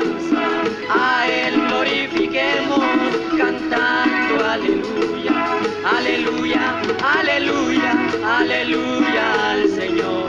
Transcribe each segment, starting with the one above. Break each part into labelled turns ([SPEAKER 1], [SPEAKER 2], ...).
[SPEAKER 1] alabanza, a Él glorifiquemos cantando aleluya, aleluya, aleluya, aleluya al Señor.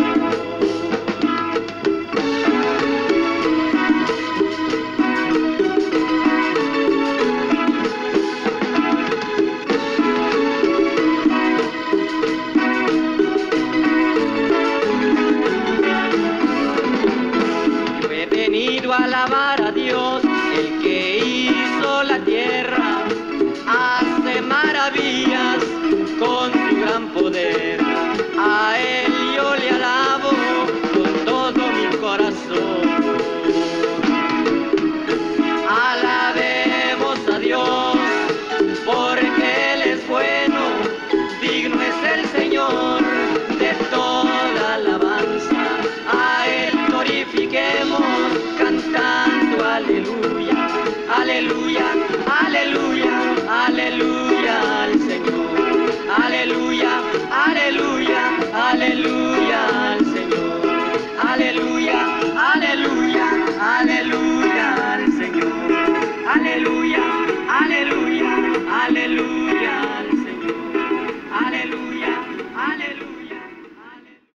[SPEAKER 1] A alabar a Dios, el que hizo la tierra, hace maravillas con su gran poder.